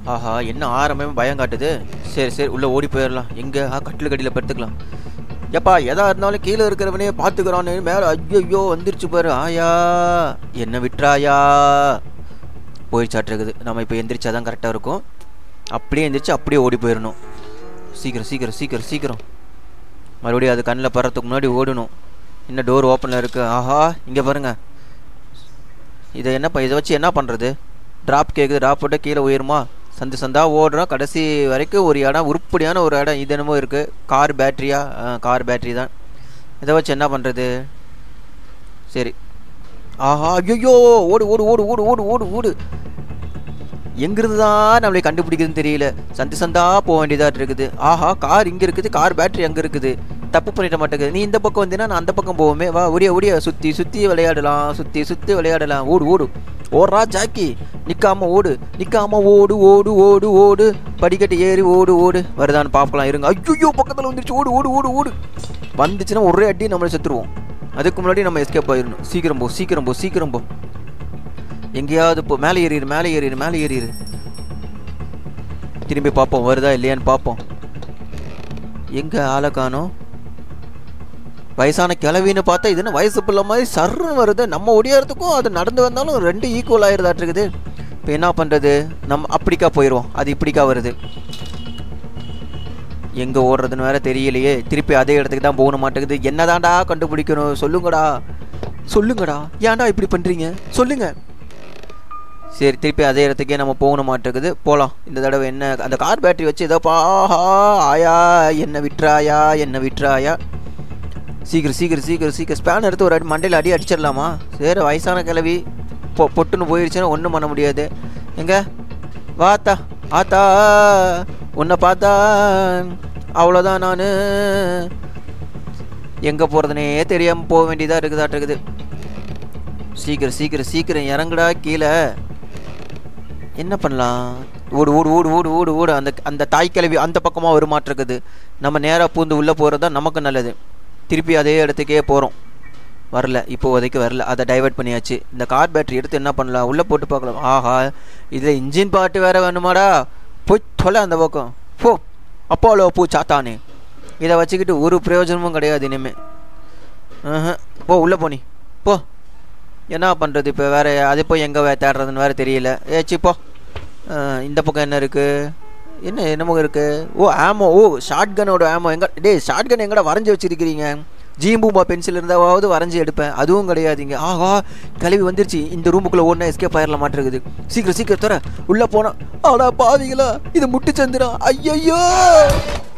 ஆஹா, என்ன ஆரம்பமே பயம் காட்டுது. சரி சரி, உள்ளே ஓடி போயிடலாம். எங்கே? கட்டில் கடியில் படுத்துக்கலாம். எப்பா எதா இருந்தாலும் கீழே இருக்கிறவனே பார்த்துக்கிறான்னு மேலே ஐயோ வந்துருச்சு பாரு. ஆயா என்ன விட்டுறாயா. போயிடுச்சாட்டிருக்குது. நம்ம இப்போ எந்திரிச்சாதான் கரெக்டாக இருக்கும். அப்படியே எந்திரிச்சு அப்படியே ஓடி போயிடணும். சீக்கிரம் சீக்கிரம் சீக்கிரம் சீக்கிரம். மறுபடியும் அது கண்ணில் படுறதுக்கு முன்னாடி ஓடணும். இன்னும் டோர் ஓப்பனில் இருக்குது. ஆஹா, இங்கே பாருங்கள். இதை வச்சு என்ன பண்ணுறது? ட்ராப் கேட்குது. ட்ராப் போட்டு கீழே உயருமா? சந்து சந்தா ஓடுறோம். கடைசி வரைக்கும் ஒரு இடம், உருப்படியான ஒரு இடம். இது என்னமோ இருக்குது. கார் பேட்ரியா? கார் பேட்ரி தான். இதை வச்சு என்ன பண்ணுறது? சரி. ஆஹா, ஐயோ, ஓடு ஓடு ஓடு ஓடு ஓடு ஓடு ஓடு. எங்கிருந்து தான் நம்மளை கண்டுபிடிக்குதுன்னு தெரியல. சந்து சந்தா போக வேண்டியதாக இருக்குது. ஆஹா, கார் இங்கே இருக்குது. கார் பேட்ரி அங்கே இருக்குது. தப்பு பண்ணிட மாட்டேங்குது. நீ இந்த பக்கம் வந்தீங்கன்னா நான் அந்த பக்கம் போவோமே. வா, ஒடிய சுற்றி சுற்றி விளையாடலாம். சுற்றி சுற்றி விளையாடலாம். ஓடு ஓடு ஓடுறா ஜாக்கி. நிற்காம ஓடு, நிற்காம ஓடு ஓடு ஓடு ஓடு. படிக்கட்டு ஏறி ஓடு ஓடு. வருதான்னு பார்க்கலாம் இருங்க. ஐயோ, பக்கத்தில் வந்துருச்சு. ஓடு ஓடு ஓடு ஓடு. வந்துச்சுன்னா ஒரே அடி நம்மளை செத்துருவோம். அதுக்கு முன்னாடி நம்ம எஸ்கேப் ஆயிடணும். சீக்கிரம் போ சீக்கிரம் போ சீக்கிரம் போ. எங்கேயாவது போ. மேலே ஏறிடு மேலே ஏறிடு மேலே ஏறிடு. திரும்பி பார்ப்போம் வருதா இல்லையான்னு பார்ப்போம். எங்கே ஆளை காணோம்? வயசான கிளவின்னு பார்த்தா இதுன்னு வயசு பிள்ளை மாதிரி சர்ன்னு வருது. நம்ம ஒடியாரத்துக்கும் அது நடந்து வந்தாலும் ரெண்டு ஈக்குவல் ஆயிருதாட்டிருக்குது. இப்போ என்ன பண்ணுறது? நம்ம அப்படிக்கா போயிடுவோம். அது இப்படிக்கா வருது. எங்கே ஓடுறதுன்னு வேற தெரியலையே. திருப்பி அதே இடத்துக்கு தான் போகணும் மாட்டேங்குது. என்னதான்டா கண்டுபிடிக்கணும்? சொல்லுங்கடா சொல்லுங்கடா. ஏன்டா இப்படி பண்ணுறீங்க? சொல்லுங்க. சரி, திருப்பி அதே இடத்துக்கே நம்ம போகணும் மாட்டேங்குது. போகலாம். இந்த தடவை என்ன அந்த கார் பேட்டரி வச்சு ஏதோ பாஹா ஆயா என்ன விட்டுறாயா என்ன விட்டுறாயா. சீக்கிரம் சீக்கிரம் சீக்கிரம் சீக்கிரம். ஸ்பேன் எடுத்து ஒரு மண்டையில் அடிச்சிடலாமா? சரி, வயசான கிளவி பொட்டுன்னு போயிடுச்சுன்னா ஒன்றும் பண்ண முடியாது. எங்க வாத்தா ஆத்தா, உன்னை பார்த்தா அவ்வளோதான். நான் எங்கே போகிறதுனே தெரியாமல் போக வேண்டியதாக இருக்குதாட்டிருக்குது. சீக்கிரம் சீக்கிரம் சீக்கிரம் இறங்குடா கீழே. என்ன பண்ணலாம்? ஓடு ஓடு ஓடு ஓடு ஓடு ஓடு. அந்த தாய் கிளவி அந்த பக்கமாக ஒரு மாற்றம் இருக்குது. நம்ம நேராக பூந்து உள்ளே போகிறது தான் நமக்கு நல்லது. திருப்பி அதே இடத்துக்கே போகிறோம். வரல, இப்போதைக்கு வரல. அதை டைவெர்ட் பண்ணியாச்சு. இந்த கார் பேட்டரி எடுத்து என்ன பண்ணலாம்? உள்ளே போட்டு பார்க்கலாம். ஆஹா, இதில் இன்ஜின் பாட்டு வேறு வேணுமாடா? போய் தொலை அந்த பக்கம் போ. அப்போலோ பூ சாத்தானே. இதை வச்சுக்கிட்டு ஒரு பிரயோஜனமும் கிடையாது இனிமேல். போ உள்ளே போனி போ. என்ன பண்ணுறது இப்போ? வேறு அது போய் எங்கே தேடுறதுன்னு வேறு தெரியல. ஏச்சிப்போ. இந்த பக்கம் என்ன இருக்குது? என்னமோ இருக்குது. ஓ ஆமோ. ஓ ஷார்ட் கனோட ஆமோ. டே ஷார்ட் கன் எங்கடா வரைஞ்சி வச்சுருக்கிறீங்க? ஜீம்பூம்பா பென்சில் இருந்தாவது வரைஞ்சி எடுப்பேன். அதுவும் கிடையாதுங்க. ஆஹா, கிளவி வந்துருச்சு. இந்த ரூமுக்குள்ளே ஓடனா எஸ்கேப் ஆயிடலாம் மாட்டிருக்குது. சீக்கிரம் சீக்கிரம் தர உள்ளே போனால். ஆடா பாவிங்களா, இது முட்டு சந்திரா. ஐயோ.